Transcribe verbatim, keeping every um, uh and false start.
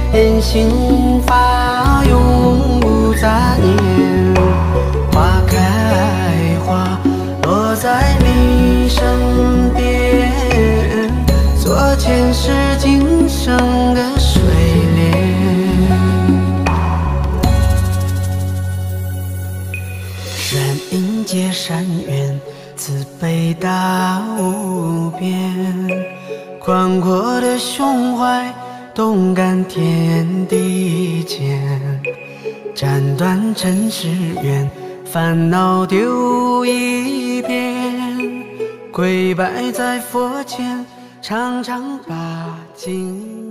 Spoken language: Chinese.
人心发，永无杂念。花开花落在你身边，做前世今生的水莲。善因结善缘，慈悲大无边。宽阔的胸怀，动感天地间。斩断尘世缘，烦恼丢一边。跪拜在佛前，常常把经